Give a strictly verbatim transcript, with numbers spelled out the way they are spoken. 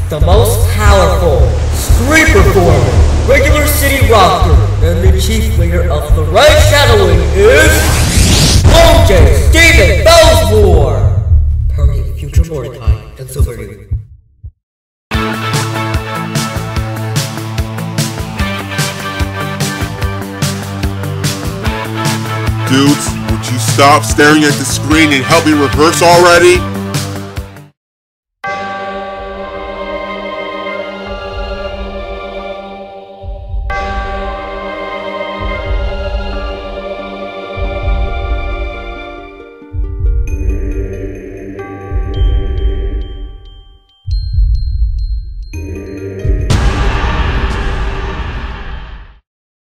the most powerful, street performer, regular city rocker, and the chief leader of the Red Shadowing is O J Stephen Belmore! Permanent future Mordecai and Silverhue. Dudes, would you stop staring at the screen and help me rehearse already?